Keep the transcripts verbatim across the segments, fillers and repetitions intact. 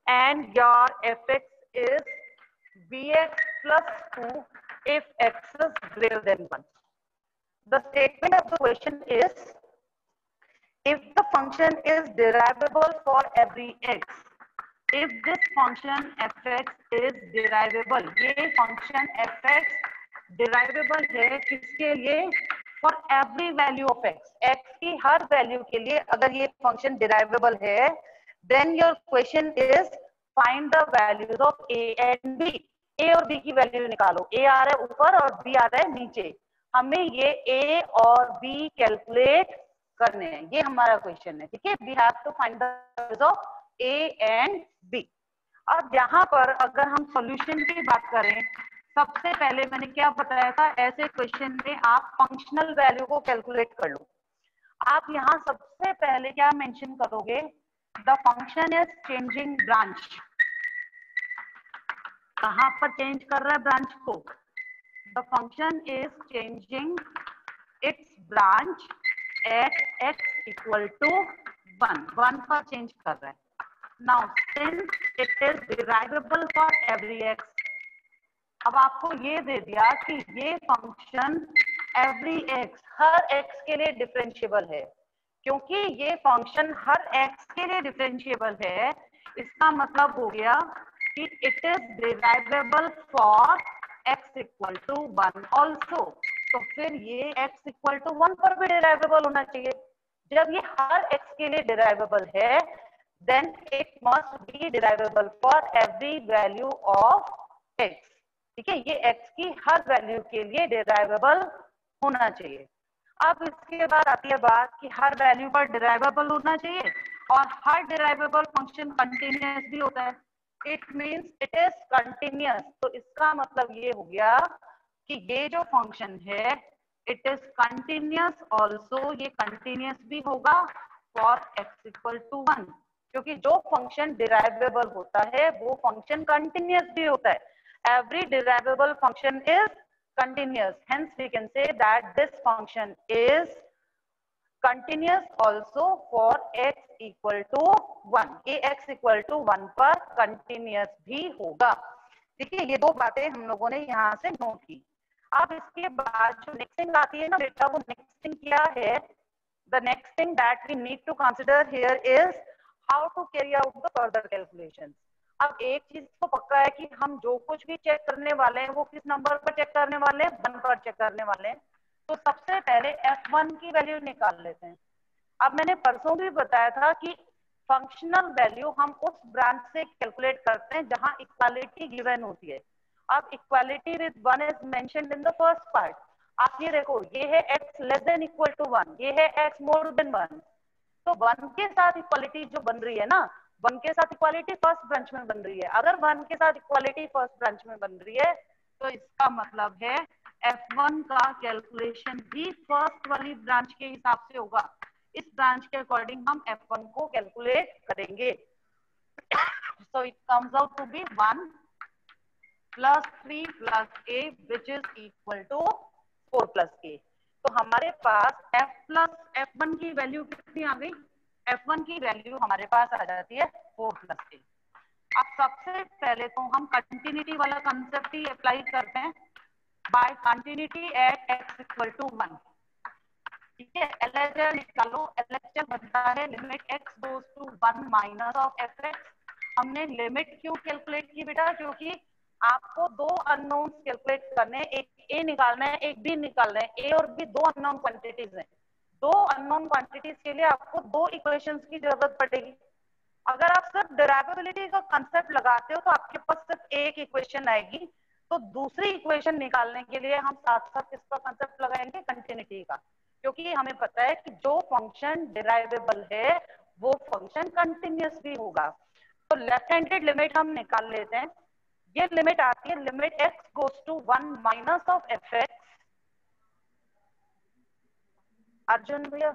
and your fx is bx plus two if x is greater than one. The statement of the question is, if the function is derivable for every x, if this function fx is derivable, ये function fx derivable है किसके लिए? For every value of x, x की हर value के लिए अगर ये function derivable है, then your question is find the values of a and b. a और b की value निकालो. a आ रहा है ऊपर और b आ रहा है नीचे. हमें ये a और b calculate करने हैं. ये हमारा क्वेश्चन है. ठीक है, we have to find the values of a and b. अब यहाँ पर अगर हम सॉल्यूशन की बात करें, सबसे पहले मैंने क्या बताया था, ऐसे क्वेश्चन में आप फंक्शनल वैल्यू को कैलकुलेट कर लो. आप यहाँ सबसे पहले क्या मेंशन करोगे? The function is changing branch. कहाँ पर चेंज कर रहा है ब्रांच को? The function is changing its branch at x equal to one. One पर चेंज कर रहा है. Now since it is derivable for every X, अब आपको ये दे दिया कि ये फंक्शन एवरी एक्स, हर एक्स के लिए डिफरेंशिएबल है. क्योंकि ये फंक्शन हर एक्स के लिए डिफरेंशिएबल है, इसका मतलब हो गया कि it is derivable for X equal to one also. तो फिर ये एक्स इक्वल टू वन पर भी डिराइवेबल होना चाहिए. जब ये हर एक्स के लिए डिराइवेबल है, then it must be derivable for every value of X. ठीक है, ये x की हर वैल्यू के लिए डिराइवेबल होना चाहिए. अब इसके बाद आती है बात कि हर वैल्यू पर डिराइवेबल होना चाहिए और हर डिराइवेबल फंक्शन कंटिन्यूअस भी होता है. It means it is continuous. तो इसका मतलब ये हो गया कि ये जो फंक्शन है इट इज कंटिन्यूअस ऑल्सो. ये कंटिन्यूअस भी होगा for x equal to one, क्योंकि जो फंक्शन डिराइवेबल होता है वो फंक्शन कंटिन्यूअस भी होता है. Every derivable function is continuous. Hence, we can say that this function is continuous also for x equal to one. ये x equal to वन पर continuous भी होगा. ठीक है, ये दो बातें हम लोगों ने यहाँ से नोट की. अब इसके बाद जो नेक्स्ट थिंग आती है ना बेटा, वो नेक्स्ट थिंग क्या है? The next thing that we need to consider here is how to carry out the further calculations. अब एक चीज तो पक्का है कि हम जो कुछ भी चेक करने वाले हैं वो किस नंबर पर चेक करने वाले हैं? वन पर चेक करने वाले हैं. तो सबसे पहले एफ वन की वैल्यू निकाल लेते हैं. अब मैंने परसों भी बताया था कि फंक्शनल वैल्यू हम उस ब्रांच से कैलकुलेट करते हैं जहां इक्वालिटी गिवन होती है. अब equality with one is mentioned in the first part. आप ये देखो, ये है x less than equal to one, ये है x मोर देन वन. तो वन के साथ इक्वालिटी जो बन रही है ना, वन के साथ इक्वालिटी फर्स्ट ब्रांच में बन रही है. अगर वन के साथ इक्वालिटी फर्स्ट ब्रांच में बन रही है तो इसका मतलब है एफ वन का कैलकुलेशन भी फर्स्ट वाली ब्रांच के हिसाब से होगा. इस ब्रांच के अकॉर्डिंग हम एफ वन को कैलकुलेट करेंगे. So it comes out to be one plus three plus a which is equal to four plus a. तो हमारे पास f प्लस एफ वन की वैल्यू कितनी आ गई? एफ वन की वैल्यू हमारे पास आ जाती है फोर प्लस ए. अब सबसे पहले तो हम कंटिन्यूटी वाला कंसेप्ट ही अप्लाई करते हैं. By continuity at x equal to one. ठीक है, L H L निकालो. L H L बनता है limit x goes to one minus of f x. हमने लिमिट क्यों कैलकुलेट की बेटा? क्योंकि आपको दो अननोन्स कैलकुलेट करने हैं. एक a निकालना है, एक b निकालना है. a और b दो अननोन क्वांटिटीज हैं. दो अननोन क्वांटिटीज के लिए आपको दो इक्वेशंस की जरूरत पड़ेगी. अगर आप सिर्फ डेरिवेबिलिटी का कांसेप्ट लगाते हो तो आपके पास सिर्फ एक इक्वेशन आएगी. तो दूसरी इक्वेशन निकालने के लिए हम साथ साथ किसका कांसेप्ट लगाएंगे? कंटिन्यूटी का. क्योंकि हमें पता है कि जो फंक्शन डेरिवेबल है वो फंक्शन कंटिन्यूअस भी होगा. तो लेफ्ट हैंडेड लिमिट हम निकाल लेते हैं. ये लिमिट आती है limit x goes to one minus of f x. Arjun भैया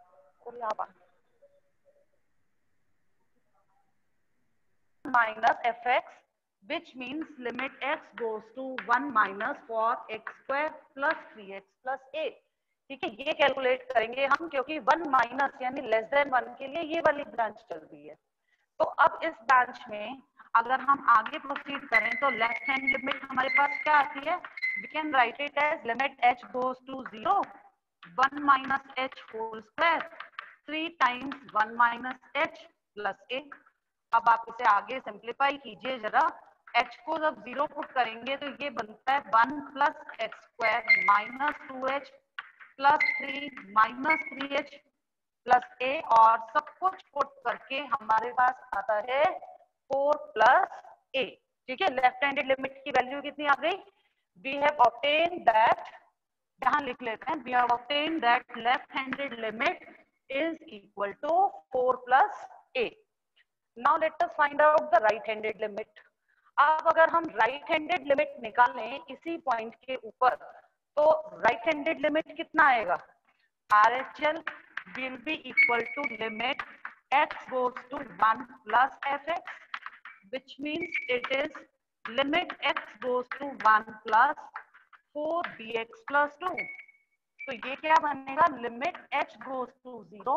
minus fx, which means limit x goes to one minus for x square plus three x plus एट. ठीक है, ये कैलकुलेट करेंगे हम क्योंकि वन माइनस यानी लेस देन वन के लिए ये वाली ब्रांच चल रही है. तो अब इस ब्रांच में अगर हम आगे प्रोसीड करें तो लेफ्ट हैंड लिमिट हमारे पास क्या आती है? We can write it as limit h goes to zero one minus h whole square three times one minus h plus a। अब आप इसे आगे सिंप्लीफाई कीजिए जरा, h को जब जीरो पुट करेंगे तो ये बनता है one plus h square minus two h plus three minus three h plus a, और सब कुछ पुट करके हमारे पास आता है फोर प्लस ए। ठीक है, लेफ्ट हैंडेड लिमिट की वैल्यू कितनी आ गई? वी हैव ऑब्टेन्ड दैट, यहां लिख लेते हैं, we have obtained that left handed limit is equal to four plus a. Now let us find out the right handed limit. अब अगर हम राइट हैंडेड लिमिट निकालें इसी पॉइंट के ऊपर, तो राइट हैंडेड लिमिट कितना आएगा? R H L will be equal to limit x goes to one plus fx, which means it is limit x goes to one plus four bx plus two। तो ये क्या बनेगा? limit h goes to zero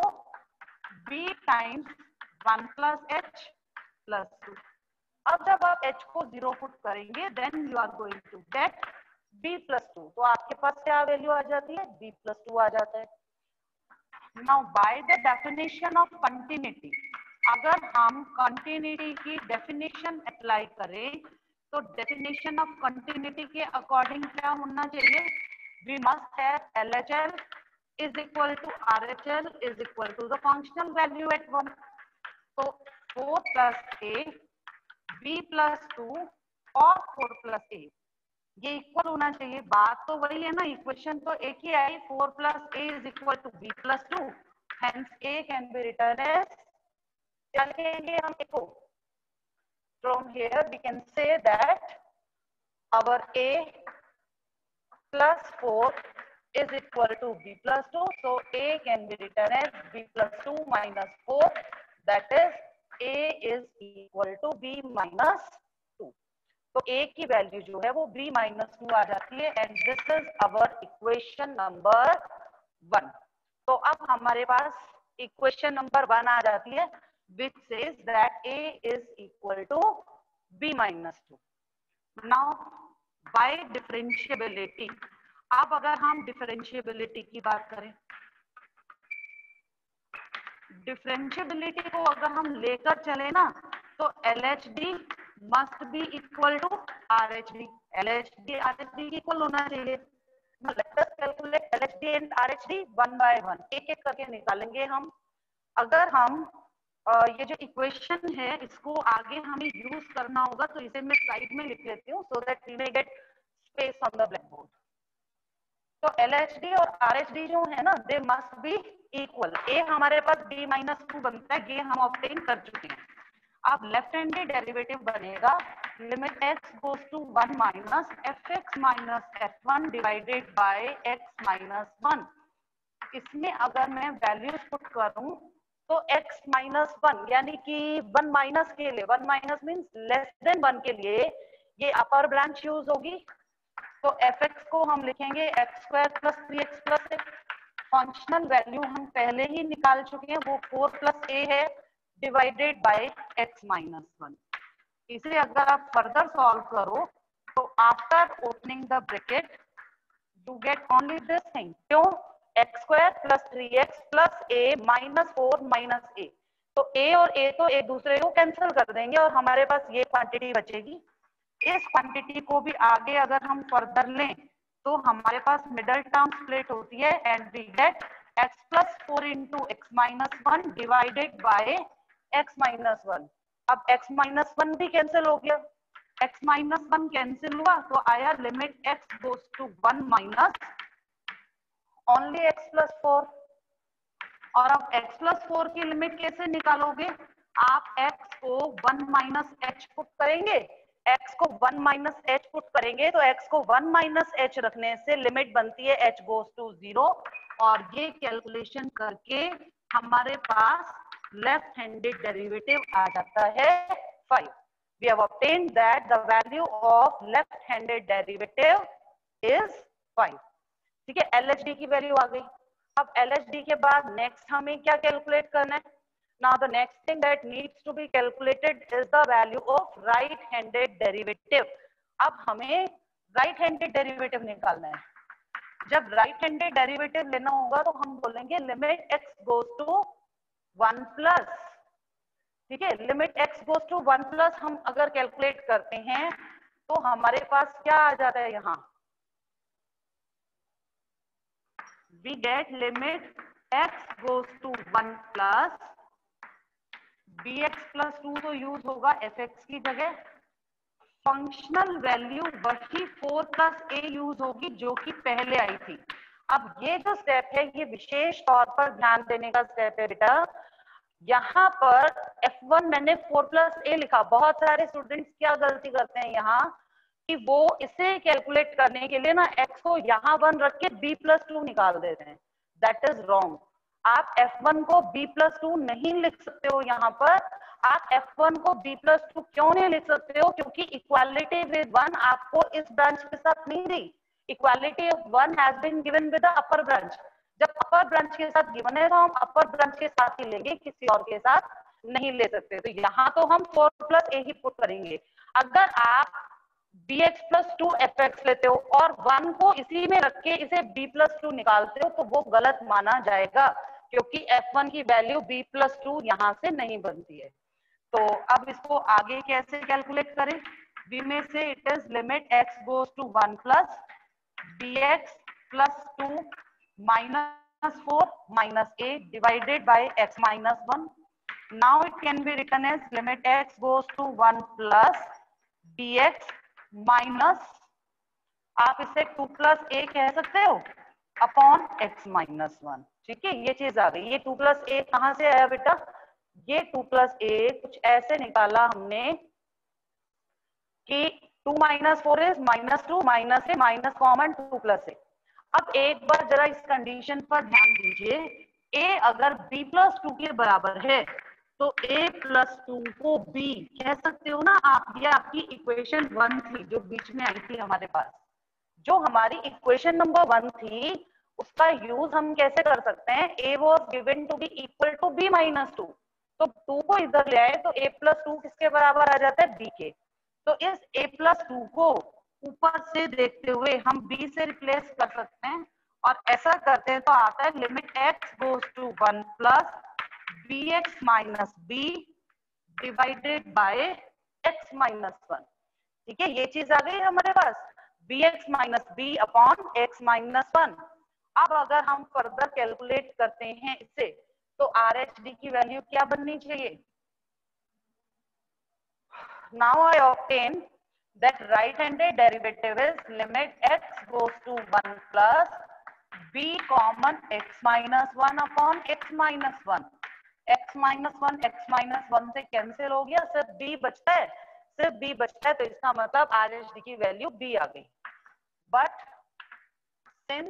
b times one plus h plus two। अब जब आप h को zero put करेंगे then you are going to get b plus two। तो आपके पास क्या वैल्यू आ जाती है? b plus two आ जाता है। Now by the definition of continuity, अगर हम continuity की definition apply करें तो definition of continuity के according क्या होना चाहिए? We must have L H L is equal to R H L is equal to the functional value at one। तो four plus a, b plus two और four plus a ये equal होना चाहिए। बात तो वही है ना, इक्वेशन तो एक ही आई, four plus a is equal to b plus two, hence a can be written as, क्या लिखेंगे हम ए को? From here we can say that our a plus four is equal to b plus two, so a can be written as b plus two minus four, that is a is equal to b minus two। तो a की value जो है वो b minus two आ जाती है, and this is our equation number one. तो अब हमारे पास इक्वेशन नंबर वन आ जाती है which says that a is equal to b minus two. Now by differentiability, अब अगर हम डिफरेंशिएबिलिटी की बात करें, डिफरेंशिएबिलिटी को अगर हम लेकर चले ना तो L H D must be equal to R H D, L H D R H D equal होना चाहिए। Let us calculate L H D and R H D one by one, एक एक करके निकालेंगे हम। अगर हम uh, ये जो इक्वेशन है इसको आगे हमें यूज करना होगा तो इसे मैं साइड में लिख लेती हूँ so that we may get space on the black board. तो एल एच डी और आर एच डी जो है ना they must be equal. A हमारे पास b माइनस टू बनता है, ये हम ऑब्टेन कर चुके हैं। अब लेफ्ट हैंडेड डेरिवेटिव बनेगा limit x goes to one minus f x minus f one divided by x minus one. इसमें अगर मैं वैल्यूज पुट करूं तो x माइनस वन यानी कि वन माइनस के लिए, one minus means less than one के लिए ये अपर ब्रांच यूज होगी। तो fx को हम लिखेंगे x square plus three x plus x. Functional value हम पहले ही निकाल चुके हैं, वो फोर प्लस ए है divided by x minus one. इसे अगर आप फर्दर सॉल्व करो तो after opening the bracket you get only this thing. क्यों? X square plus three x plus a minus four minus a. तो a और a तो एक दूसरे को कैंसिल कर देंगे और हमारे पास ये क्वांटिटी बचेगी। इस क्वांटिटी को भी आगे अगर हम फर्दर लें तो हमारे पास मिडल टर्म स्प्लिट होती है and we get x plus four into x minus one divided by x minus one. अब x माइनस वन भी कैंसिल हो गया, x माइनस वन कैंसिल हुआ तो आया limit x goes to one minus only x plus four. और अब x plus four की लिमिट कैसे निकालोगे? आप x को वन माइनस एच पुट करेंगे, x को वन माइनस एच पुट करेंगे तो x को वन माइनस एच रखने से लिमिट बनती है h गोज टू जीरो, और ये कैलकुलेशन करके हमारे पास लेफ्ट हैंडेड डेरिवेटिव आ जाता है five. We have obtained that the value of left handed derivative is five. ठीक है, एल एच डी की वैल्यू आ गई। अब एल एच डी के बाद नेक्स्ट हमें क्या कैलकुलेट करना है? Now the next thing that needs to be calculated is the value of right-handed derivative. अब हमें right-handed derivative निकालना है. जब right-handed derivative लेना होगा तो हम बोलेंगे limit x goes to one plus. ठीक है, limit x goes to one plus हम अगर कैलकुलेट करते हैं तो हमारे पास क्या आ जाता है यहाँ? We get limit x goes to one plus bx plus two तो यूज होगा fx की जगह. फंक्शनल वैल्यू वही फोर प्लस ए यूज होगी जो कि पहले आई थी. अब ये जो स्टेप है ये विशेष तौर पर ध्यान देने का स्टेप है बेटा. यहाँ पर एफ वन मैंने फोर प्लस ए लिखा. बहुत सारे स्टूडेंट्स क्या गलती करते हैं यहाँ कि वो इसे कैलकुलेट करने के लिए ना x को यहाँ वन रख के b प्लस टू निकाल देते हैं. That is wrong. आप एफ वन को b प्लस टू नहीं लिख सकते हो यहाँ पर. आप एफ वन को b प्लस टू क्यों नहीं लिख सकते हो? क्योंकि इक्वालिटी विद वन आपको इस ब्रांच के साथ नहीं दी. Equality of one has been given with the upper branch. जब अपर ब्रांच के साथ गिवन है तो हम अपर ब्रांच के साथ ही लेंगे, किसी और के साथ नहीं ले सकते. तो यहाँ तो हम फोर प्लस ए ही पुट करेंगे. अगर आप bx plus two f x लेते हो और वन को इसी में रख के इसे b प्लस टू निकालते हो तो वो गलत माना जाएगा, क्योंकि एफ वन की वैल्यू b प्लस टू यहाँ से नहीं बनती है. तो अब इसको आगे कैसे कैलकुलेट करें? v में से it is limit x goes to one plus bx plus two minus four minus a divided by x minus one. Now it can be written as limit x goes to one plus bx minus, आप इसे to plus ए कह सकते हो, upon x minus one. ठीक है, ये चीज आ गई. ये टू प्लस ए कहां से आया बेटा? ये टू प्लस ए कुछ ऐसे निकाला हमने कि two minus four is minus two, minus a minus common two plus a. अब एक बार जरा इस कंडीशन पर ध्यान दीजिए. a अगर b प्लस टू के बराबर है तो a प्लस टू को b कह सकते हो ना आप. ये आपकी इक्वेशन वन थी जो बीच में आई थी हमारे पास. जो हमारी इक्वेशन नंबर वन थी उसका यूज हम कैसे कर सकते हैं? a was given to be equal to b minus two. तो टू को इधर ले आए तो a प्लस टू किसके बराबर आ जाता है? b के. तो इस a प्लस टू को ऊपर से देखते हुए हम b से रिप्लेस कर सकते हैं और ऐसा करते हैं तो आता है limit x goes to one plus bx minus b divided by x minus one. ठीक है, ये चीज आ गई हमारे पास, bx minus b upon x minus one. अब अगर हम फर्दर कैलकुलेट करते हैं इसे तो आर एच डी की वैल्यू क्या बननी चाहिए? Now I obtain that right handed derivative is limit x goes to one plus b common x minus one upon x minus one. x minus one x minus one से cancel हो गया, सिर्फ b बचता है. सिर्फ b बचता है तो इसका मतलब आर एच डी की वैल्यू b आ गई. But since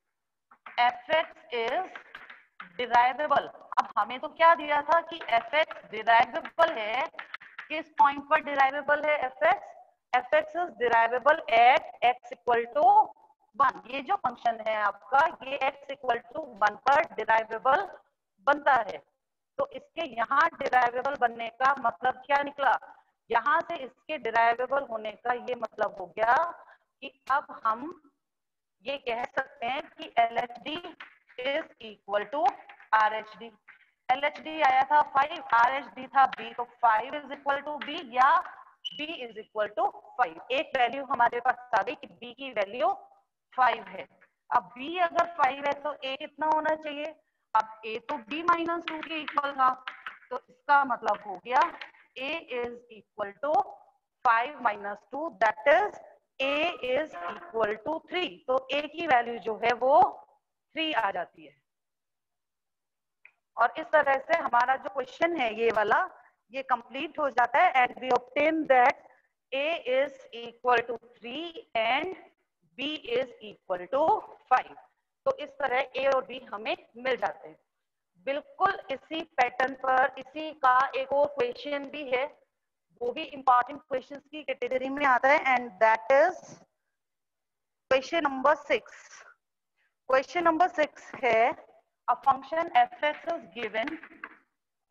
fx is derivable, अब हमें तो क्या दिया था कि fx डिराइवेबल है. किस पॉइंट पर डिराइवेबल है fx? fx is derivable at x equal to one. ये जो फंक्शन है आपका ये x इक्वल टू वन पर डिराइवेबल बनता है. तो इसके यहाँ डिराइवेबल बनने का मतलब क्या निकला? यहाँ से इसके डिराइवेबल होने का ये मतलब हो गया कि अब हम ये कह सकते हैं कि L H D is equal to R H D. L H D आया था फाइव, आर एच डी था b, तो five is equal to b या b is equal to five. एक वैल्यू हमारे पास आ गई कि b की वैल्यू फाइव है. अब b अगर फाइव है तो a कितना होना चाहिए? अब a तो b माइनस टू के इक्वल था, तो इसका मतलब हो गया a is equal to five minus two, that is a is equal to three. तो a की वैल्यू जो है वो थ्री आ जाती है. और इस तरह से हमारा जो क्वेश्चन है ये वाला ये कंप्लीट हो जाता है. And we obtain that a is equal to three and b is equal to five. तो इस तरह a और b हमें मिल जाते हैं. बिल्कुल इसी पैटर्न पर इसी का एक और क्वेश्चन भी है, वो भी इंपॉर्टेंट क्वेश्चंस की कैटेगरी में आता है, and that is question number six. Question number six है a function fx is given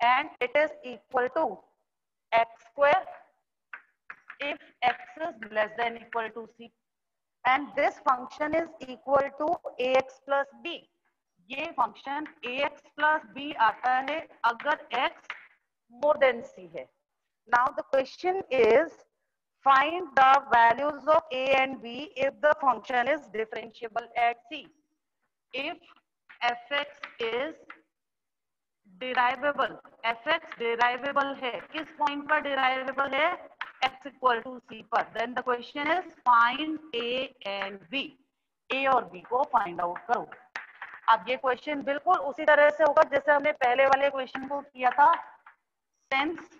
and it is equal to x square if x is less than equal to c, and this function is equal to ax plus b. ये function ax plus b आता है अगर x more than c है. Now the question is find the values of a and b if the function is differentiable at c. If fx is derivable, fx derivable है, किस point पर derivable है? x equal to c पर. Then the question is find a and b. a और b को find out करो. अब ये क्वेश्चन बिल्कुल उसी तरह से होगा जैसे हमने पहले वाले क्वेश्चन को किया था. Since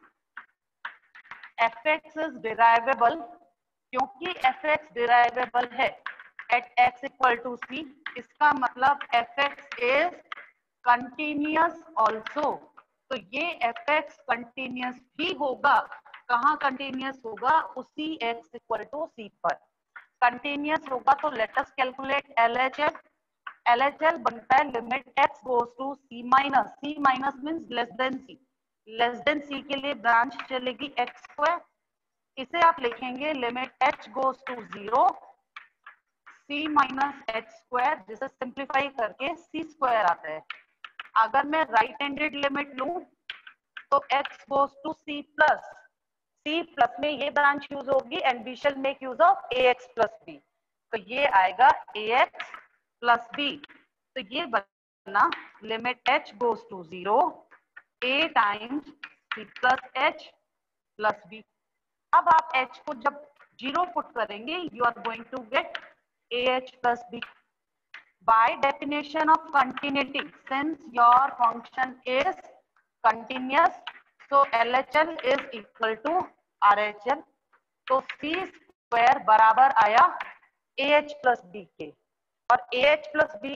fx is derivable, क्योंकि fx derivable है at x equal to c, इसका मतलब fx is continuous also. तो ये fx continuous भी होगा. कहाँ continuous होगा? उसी x equal to c पर continuous होगा. तो let us calculate L H L. L H L बनता है limit x goes to c minus. c minus means less than c. Less than c के लिए ब्रांच चलेगी एक्स स्क्वायर. इसे आप लिखेंगे limit h goes to zero c minus h square, जिसे simplify करके c स्क्वायर आता है. अगर मैं राइट हैंडेड लिमिट लूं तो x goes to c plus. c plus में ये ब्रांच यूज होगी and we shall make use of ax plus b. तो ये आएगा ax प्लस b. तो ये बना limit h goes to zero a times c plus h plus b. अब आप h को जब जीरो पुट करेंगे you are going to get ah plus b. By definition of continuity, since your function is continuous, so L H L is equal to R H L. तो c square बराबर आया ah plus b के, और ah plus b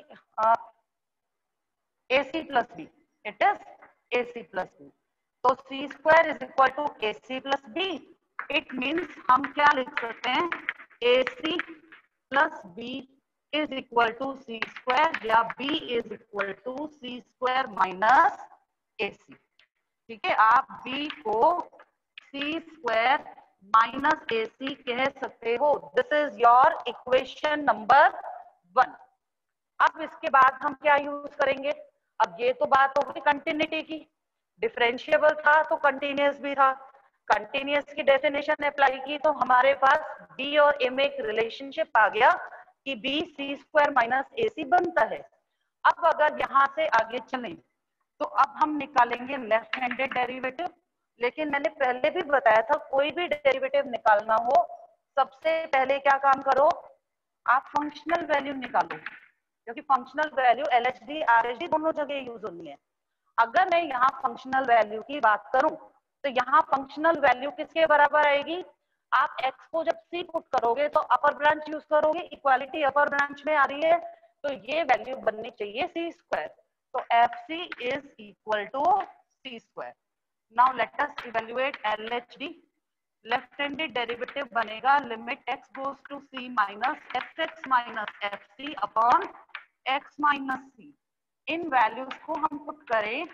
ac plus b, it is ac plus b. तो c square is equal to ac plus b. It means हम क्या लिख सकते हैं? ac plus b is equal to c square, या b is equal to c square minus ac. ठीक है, आप b को c स्क्वायर माइनस ac कह सकते हो. This is your equation number one. अब इसके बाद हम क्या यूज करेंगे? अब ये तो बात हो गई कंटिन्यूटी की. डिफरेंशिएबल था तो कंटिन्यूअस भी था. कंटिन्यूअस की डेफिनेशन अप्लाई की तो हमारे पास b और a में एक रिलेशनशिप आ गया कि b c square minus ac बनता है. अब अगर यहाँ से आगे चलें तो अब हम निकालेंगे लेफ्ट हैंडेड डेरिवेटिव. लेकिन मैंने पहले भी बताया था कोई भी डेरिवेटिव निकालना हो सबसे पहले क्या काम करो? आप फंक्शनल वैल्यू निकालो, क्योंकि functional value L H D R H D दोनों जगह यूज होनी है. अगर मैं यहाँ फंक्शनल वैल्यू की बात करूं तो यहाँ फंक्शनल वैल्यू किसके बराबर आएगी? आप x को जब c पुट करोगे तो अपर ब्रांच यूज करोगे, इक्वालिटी अपर ब्रांच में आ रही है, तो ये वैल्यू बननी चाहिए c स्क्वायर. तो f c is equal to c square. Now let us evaluate L H D. Left handed derivative बनेगा limit x goes to c minus f x minus f c upon x minus c. इन values को हम put करें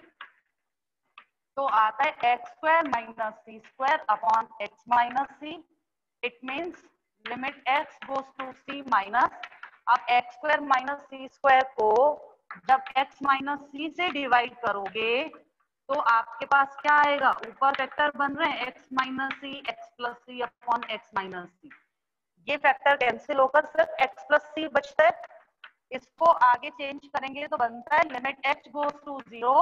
तो आता है x square minus c square upon x minus c. It means limit x goes to c minus. अब x square minus c square को जब एक्स माइनस सी से डिवाइड करोगे तो आपके पास क्या आएगा? ऊपर फैक्टर बन रहे हैं x minus c x plus c upon x minus c. ये फैक्टर कैंसिल होकर सिर्फ एक्स प्लस सी बचता है. इसको आगे चेंज करेंगे तो बनता है limit x goes to zero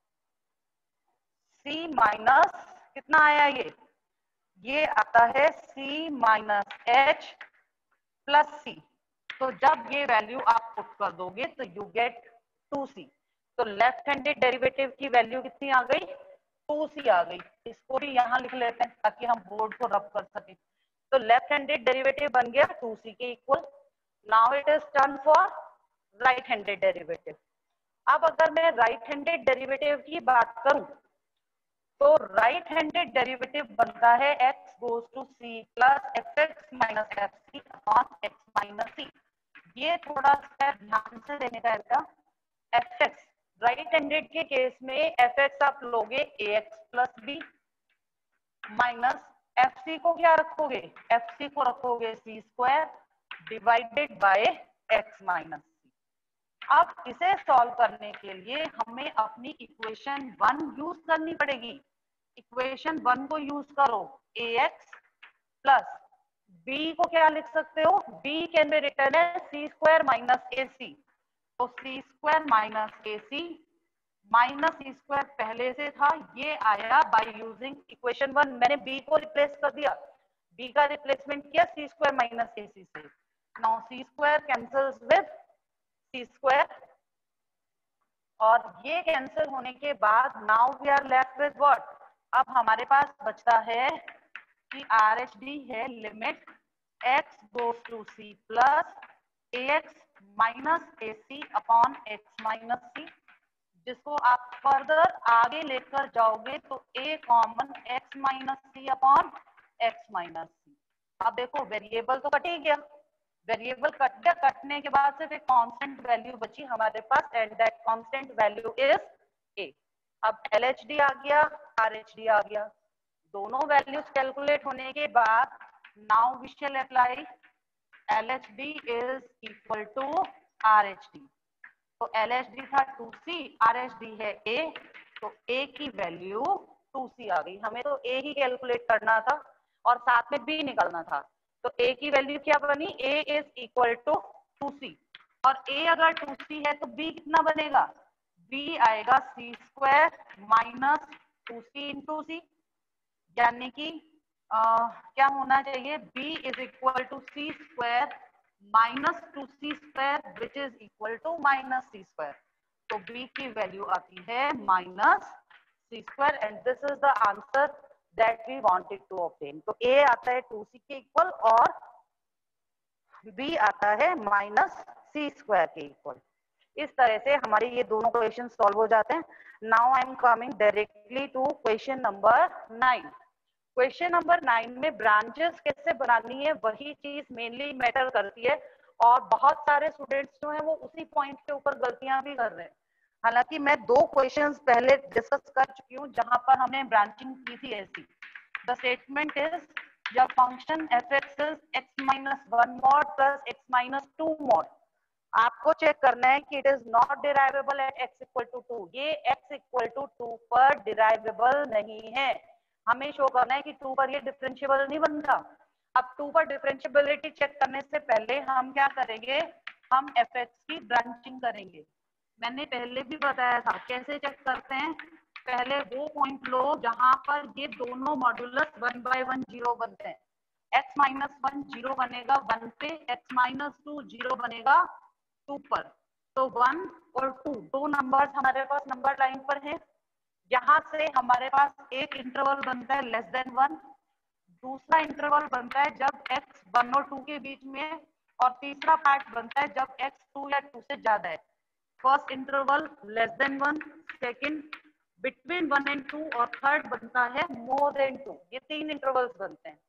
c minus कितना आया? ये ये आता है c minus h plus c. तो जब ये वैल्यू आप पुट कर दोगे तो यू गेट टू सी. तो लेफ्ट हैंडेड डेरिवेटिव की वैल्यू कितनी आ गई? टू सी आ गई. इसको भी यहाँ लिख लेते हैं ताकि हम बोर्ड को रब कर सके. तो लेफ्ट हैंडेड डेरिवेटिव बन गया टू सी के equal. Now it is turn for right handed derivative. अब अगर मैं राइट हैंडेड डेरिवेटिव की बात करूं तो राइट हैंडेड डेरिवेटिव बनता है x goes to c plus f x minus f c upon x minus c. ये थोड़ा सा ध्यान से देने का है. एफ एक्स राइट हैंडेड के केस में एफ एक्स आप लोगे a x plus b minus f c को क्या रखोगे, एफ सी को रखोगे c square divided by x minus c. अब इसे सॉल्व करने के लिए हमें अपनी इक्वेशन वन यूज करनी पड़ेगी। इक्वेशन वन को यूज करो, ए एक्स प्लस बी को क्या लिख सकते हो, b can be written as c square minus a c, तो c square minus a c minus c square पहले से था, ये आया बाय यूजिंग इक्वेशन वन। मैंने बी को रिप्लेस कर दिया, बी का रिप्लेसमेंट किया सी स्क्वायर माइनस ए सी से। Now c square cancels with c square, और ये कैंसिल होने के बाद now we are left with what, अब हमारे पास बचता है कि आर एच डी है limit x goes to c plus ax minus ac upon x minus c, जिसको आप फर्दर आगे लेकर जाओगे तो a common x minus c upon x minus c. अब देखो वेरिएबल तो कट ही गया, वेरिएबल कट गया, कटने के बाद सिर्फ एक कांस्टेंट वैल्यू बची हमारे पास and that constant value is a। अब एल एच डी आ गया, आर एच डी आ गया, दोनों वैल्यूज कैलकुलेट होने के बाद now we shall apply L H D is equal to R H D। तो L H D था two c, R H D है A, तो A की वैल्यू टू सी आ गई। हमें तो A ही कैलकुलेट करना था और साथ में B निकालना था, तो A की वैल्यू क्या बनी, A is equal to two c, और A अगर टू सी है तो B कितना बनेगा, B आएगा c square minus two c into c, यानी कि uh, क्या होना चाहिए, b is equal to c square minus two c square which is equal to minus c square, तो b की वैल्यू आती है minus c square and this is the answer that we wanted to obtain. तो a आता है to c के equal और b आता है माइनस सी स्क्वायर के इक्वल। इस तरह से हमारे ये दोनों क्वेश्चन सॉल्व हो जाते हैं। Now I am coming directly to question number nine. Question number nine में ब्रांचेस कैसे बनानी है वही चीज मेनली मैटर करती है, और बहुत सारे स्टूडेंट्स जो हैं वो उसी पॉइंट के ऊपर गलतियां भी कर रहे हैं। हालांकि मैं दो क्वेश्चंस पहले डिस्कस कर चुकी हूँ जहां पर हमने ब्रांचिंग की थी ऐसी। द स्टेटमेंट इज जब function f x is x minus one mod plus x minus two mod, आपको चेक करना है कि it is not derivable at x equal to two. ये एक्स इक्वल टू टू पर डिराइवेबल नहीं है, हमें शो करना है कि टू पर ये डिफरेंशिएबल नहीं बनता। अब टू पर डिफरेंशिएबिलिटी चेक करने से पहले हम क्या करेंगे, हम एफ एक्स की ब्रांचिंग करेंगे। मैंने पहले भी बताया था कैसे चेक करते हैं, पहले वो पॉइंट लो जहां पर ये दोनों modulus one by one zero बनते हैं। एक्स माइनस वन जीरो बनेगा वन पे, एक्स माइनस टू जीरो बनेगा टू पर, तो वन और टू दो नंबर्स हमारे पास नंबर लाइन पर हैं। यहाँ से हमारे पास एक इंटरवल बनता है लेस देन वन, दूसरा इंटरवल बनता है जब x वन और टू के बीच में है, और तीसरा पार्ट बनता है जब x टू या टू से ज्यादा है। First interval less than one, second between one and two, और थर्ड बनता है मोर देन टू। ये तीन इंटरवल्स बनते हैं।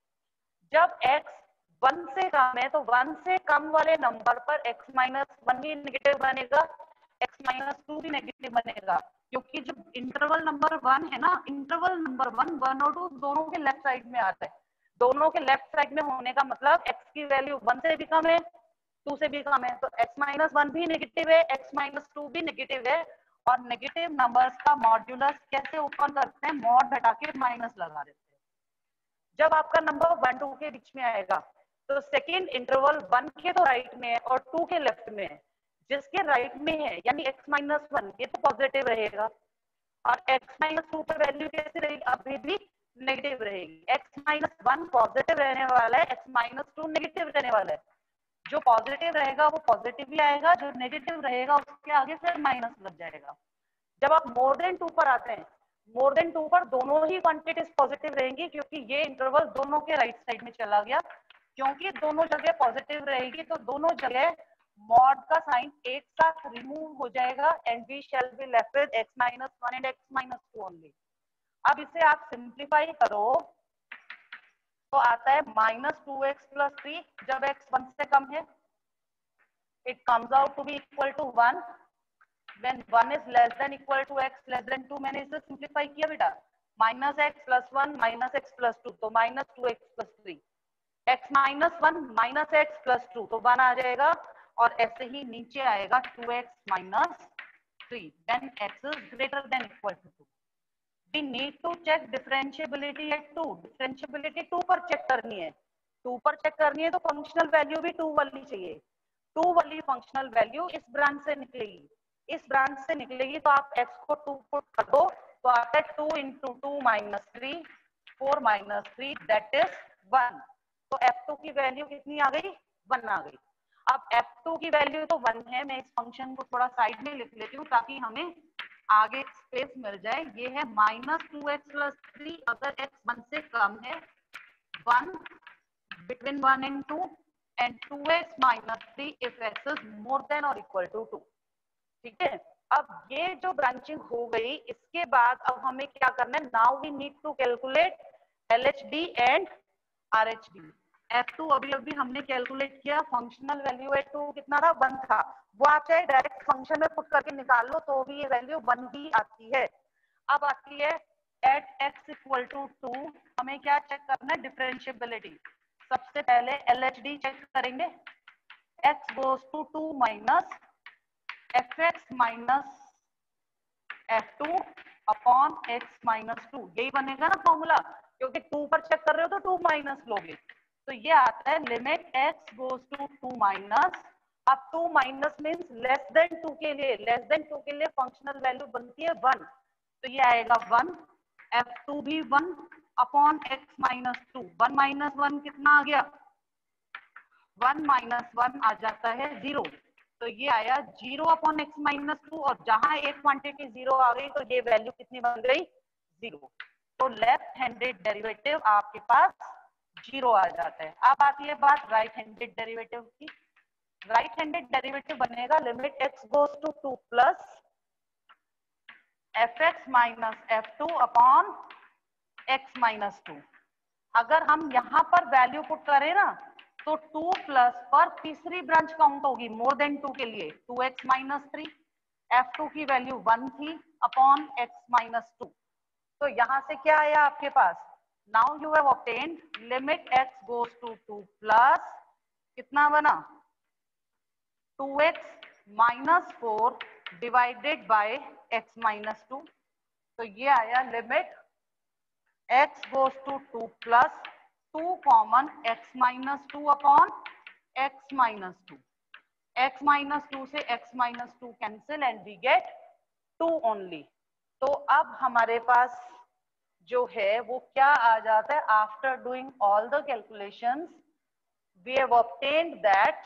जब x वन से कम है तो वन से कम वाले नंबर पर x माइनस वन भी नेगेटिव बनेगा, x माइनस टू भी नेगेटिव बनेगा, क्योंकि जब इंटरवल नंबर वन है ना, इंटरवल नंबर वन वन और टू दोनों के लेफ्ट साइड में आता है। दोनों के लेफ्ट साइड में होने का मतलब x की वैल्यू वन से भी कम है, टू से भी कम है, तो x माइनस वन भी नेगेटिव है, x माइनस टू भी नेगेटिव है। और नेगेटिव नंबर्स का मॉड्यूलस कैसे ओपन करते हैं, मॉड हटा के माइनस लगा देते हैं। जब आपका नंबर वन टू के बीच में आएगा तो सेकेंड इंटरवल वन के तो राइट में है और टू के लेफ्ट में है। जिसके राइट में है यानी x माइनस वन, ये तो पॉजिटिव रहेगा, और x माइनस टू पर वैल्यू कैसे रहेगी, अभी भी नेगेटिव रहेगी। x माइनस वन पॉजिटिव रहने वाला है, x माइनस टू नेगेटिव रहने वाला है। जो पॉजिटिव रहेगा वो पॉजिटिव ही आएगा, जो नेगेटिव रहेगा उसके आगे फिर माइनस लग जाएगा। जब आप मोर देन टू पर आते हैं, मोर देन टू पर दोनों ही क्वांटिटीज पॉजिटिव रहेंगी, क्योंकि ये इंटरवल दोनों के राइट साइड में चला गया। क्योंकि दोनों जगह पॉजिटिव रहेगी तो दोनों जगह मॉड का साइन एक साथ रिमूव हो जाएगा and we shall be left with x minus one and x minus two only. अब इसे आप सिंप्लीफाई करो तो आता है minus two x plus three, जब x वन से कम है। It comes out to be equal to one. When one is less than equal to x less than two, मैंने इसे सिंप्लीफाई किया बेटा, minus x plus one minus x plus two, तो minus two x plus three, x minus one minus x plus two, तो one आ जाएगा, और ऐसे ही नीचे आएगा two x minus three, then x is greater than equal to two. We need to check differentiability at two. Differentiability two पर check करनी है, two पर चेक करनी है तो फंक्शनल वैल्यू भी two वाली चाहिए. two वाली फंक्शनल वैल्यू इस ब्रांच से निकलेगी, इस ब्रांच से निकलेगी, तो आप x को two पुट कर दो, तो आता है two into two minus three, four minus three, that is one. तो एफ टू की वैल्यू कितनी आ गई, वन आ गई. अब एफ टू की वैल्यू तो वन है, मैं इस फंक्शन को थोड़ा साइड में लिख लेती हूँ ताकि हमें आगे स्पेस मिल जाए. ये है minus two x plus three, अगर x वन से कम है, one between one and two, and two x minus three if x is more than और इक्वल टू टू. ठीक है, अब ये जो ब्रांचिंग हो गई, इसके बाद अब हमें क्या करना है, now we need to calculate L H D and R H D. F two अभी अभी हमने कैलकुलेट किया, फंक्शनल वैल्यू एट टू कितना था, वन था, वो आप चाहे डायरेक्ट फंक्शन में पुट करके निकाल लो तो भी ये वैल्यू वन ही आती है. अब आती है at x equal to two, हमें क्या चेक करना है, डिफरेंशिएबिलिटी. सबसे पहले एल एच डी चेक करेंगे, x goes to two minus f x minus f two upon x minus two, यही बनेगा ना फॉर्मूला, क्योंकि टू पर चेक कर रहे हो तो टू माइनस लोगे, तो ये आता है limit x goes to two minus. अब two minus means less than two के लिए, लेस देन टू के लिए फंक्शनल वैल्यू बनती है वन, तो ये आएगा वन, एफ टू भी one upon x minus two, one minus one कितना आ गया, वन माइनस वन आ जाता है जीरो, तो ये आया zero upon x minus two, और जहां एक क्वांटिटी जीरो आ गई तो ये वैल्यू कितनी बन गई, जीरो. तो लेफ्ट हैंडेड डेरिवेटिव आपके पास जीरो आ जाता है. अब आती है बात राइट हैंडेड डेरिवेटिव की. राइट हैंडेड डेरिवेटिव बनेगा limit x goes to two plus f x minus f two upon x minus two. अगर हम यहाँ पर वैल्यू पुट करें ना, तो टू प्लस पर तीसरी ब्रांच काउंट होगी मोर देन टू के लिए, two x minus three, f two की वैल्यू वन थी अपॉन एक्स माइनस टू. तो यहां से क्या आया आपके पास, now you have obtained limit x goes to two plus कितना बना, two x minus four divided by x minus two. तो ये आया limit x goes to two plus two common x minus two upon x minus two. x minus two से x minus to cancel and we get two only. तो अब हमारे पास जो है वो क्या आ जाता है, after doing all the calculations we have obtained that,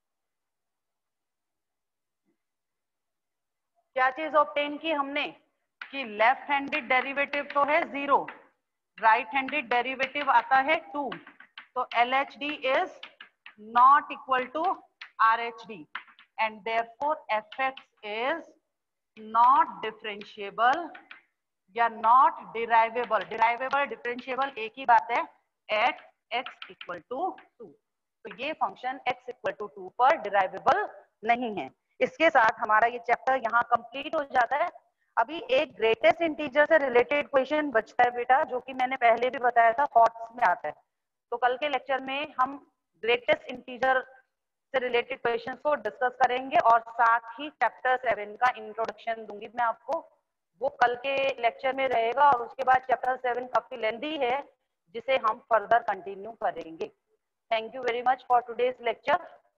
क्या चीज ऑब्टेन की हमने, कि लेफ्ट हैंडेड डेरिवेटिव तो है जीरो, राइट हैंडेड डेरिवेटिव आता है टू, तो L H D is not equal to R H D, and therefore f x is not differentiable या नॉट डिराइवेबल. डिराइवेबल डिफरेंशिएबल एक ही बात है, at x equal to two. तो ये function x equal to two पर derivable नहीं है. इसके साथ हमारा ये चैप्टर यहाँ कंप्लीट हो जाता है. अभी एक ग्रेटेस्ट इंटीजर से रिलेटेड क्वेश्चन बचता है बेटा, जो कि मैंने पहले भी बताया था, थॉट्स में आता है. तो कल के लेक्चर में हम ग्रेटेस्ट इंटीजर से रिलेटेड क्वेश्चंस को डिस्कस करेंगे, और साथ ही चैप्टर सेवन का इंट्रोडक्शन दूंगी मैं आपको, वो कल के लेक्चर में रहेगा. और उसके बाद चैप्टर सेवन काफी लेंथी है, जिसे हम फर्दर कंटिन्यू करेंगे. Thank you very much for today's lecture.